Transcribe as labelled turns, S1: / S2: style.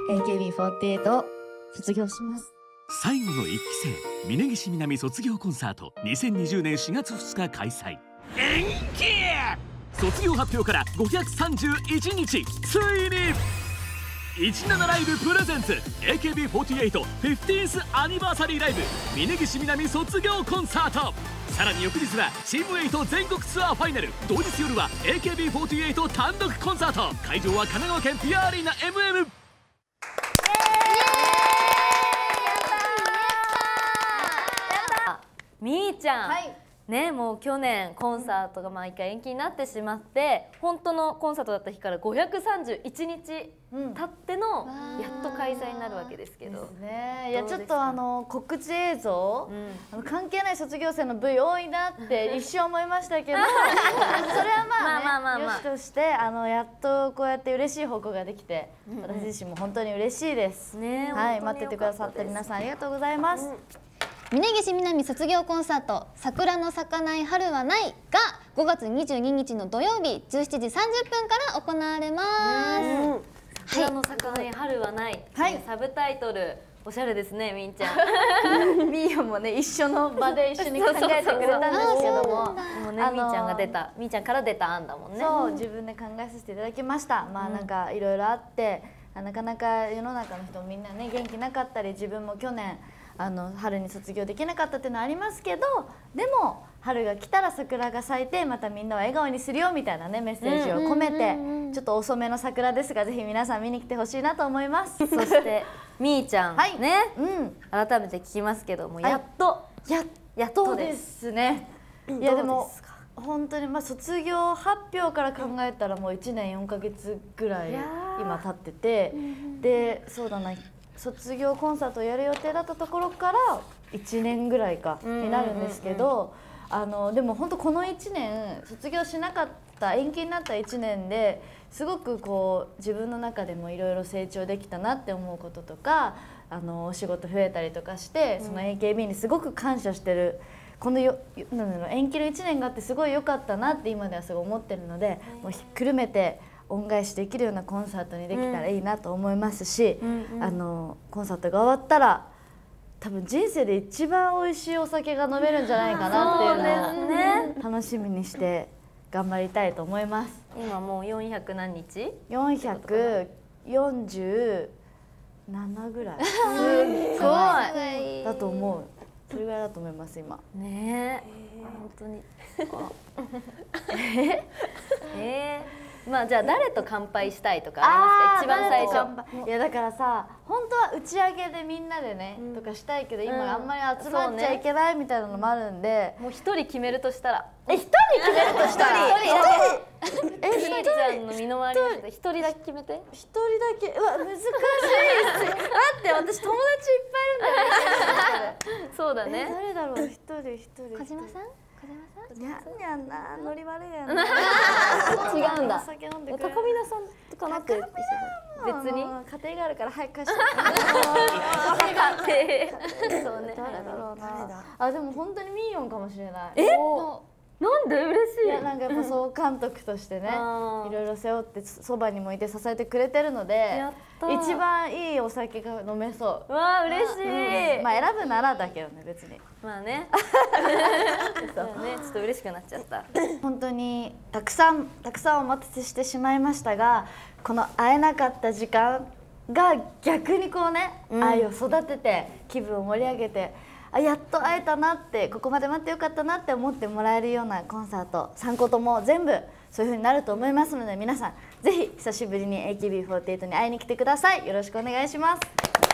S1: AKB48 を卒業します。
S2: 最後の1期生峯岸みなみ卒業コンサート2020年4月2日開催。延期。卒業発表から531日、ついに17ライブプレゼンツ AKB48 15th アニバーサリーライブ峯岸みなみ卒業コンサート。さらに翌日はチーム8全国ツアーファイナル。同日夜は AKB48 単独コンサート。会場は神奈川県ピアアリーナ MM。
S3: みーちゃん、ね、もう去年コンサートが毎回延期になってしまって本当のコンサートだった日から531日経ってのやっと開催になるわけですけど、
S4: いやちょっと告知映像、関係ない卒業生の V 多いなって一瞬思いましたけどそれはまあねよしとしてやっとこうやって嬉しい報告ができて私自身も本当に嬉しいです。はい、待っててくださった皆さんありがとうございます。
S5: 峯岸みなみ卒業コンサート「桜の咲かない春はない」が5月22日の土曜日17時30分から行われます。
S3: 桜の咲かない春はない、サブタイトルおしゃれですね、みんちゃん。
S4: みーよもね一緒の場で一緒に考えてくれたんですけども、
S3: もうねみーちゃんが出た、みーちゃんから出た案だもんね。
S4: そう、自分で考えさせていただきました。まあなんかいろいろあってなかなか世の中の人もみんなね元気なかったり、自分も去年春に卒業できなかったっていうのはありますけど、でも春が来たら桜が咲いてまたみんなを笑顔にするよみたいなねメッセージを込めて、ちょっと遅めの桜ですがぜひ皆さん見に来てほしいなと思います。
S3: そしてみーちゃん、ね、改めて聞きますけども、やっと
S4: ですね。いやでも本当に卒業発表から考えたらもう1年4ヶ月ぐらい今経ってて、でそうだな、卒業コンサートをやる予定だったところから1年ぐらいかになるんですけど、でも本当この1年卒業しなかった延期になった1年ですごくこう自分の中でもいろいろ成長できたなって思うこととか、お仕事増えたりとかして、その AKB にすごく感謝してる。この延期の1年があってすごい良かったなって今ではすごい思ってるので、もうひっくるめて恩返しできるようなコンサートにできたらいいなと思いますし、コンサートが終わったら多分人生で一番美味しいお酒が飲めるんじゃないかなっていうのを楽しみにして頑張りたいと思います。
S3: 今もう400何日
S4: ？447ぐらいすごいだと思う。それぐらいだと思います今。
S3: ねえ、本当に。まあじゃあ誰と乾杯したいとかありますか？一番最初。
S4: いやだからさ、本当は打ち上げでみんなでねとかしたいけど、今あんまり集まっちゃいけないみたいなのもあるんで、
S3: もう一人決めるとしたら、
S4: 一人決めるとしたら、
S3: みーちゃんの身の回りの人一人だけ決めて。
S4: 一人だけ、うわ難しい。待って私友達いっぱいいるんだよ。
S3: そうだね。
S4: 誰だろう、一人。
S5: 小島さん？
S4: にゃんな、ノリ悪いやな。
S3: 違うんだ。
S4: 酒飲んでくれる。
S3: 高見菜さんとかなって別に
S4: 家庭があるから早く貸して。
S3: 家庭。そうね。
S4: 誰だろうな。あ、でも本当にミーヨンかもしれない。
S3: なんで？嬉しい。
S4: いやなんかやっぱ総監督としてね、いろいろ背負ってそばにもいて支えてくれてるので、一番いいお酒が飲めそう。
S3: わあ嬉しい。
S4: まあ選ぶならだけどね、別に。
S3: まあね。そうね、ちょっと嬉しくなっちゃった。
S4: 本当にたくさんお待たせしてしまいましたが、この会えなかった時間が逆にこうね、愛を育てて気分を盛り上げて、やっと会えたなって、ここまで待ってよかったなって思ってもらえるようなコンサート3個とも全部そういう風になると思いますので、皆さんぜひ久しぶりに AKB48 に会いに来てください。よろしくお願いします。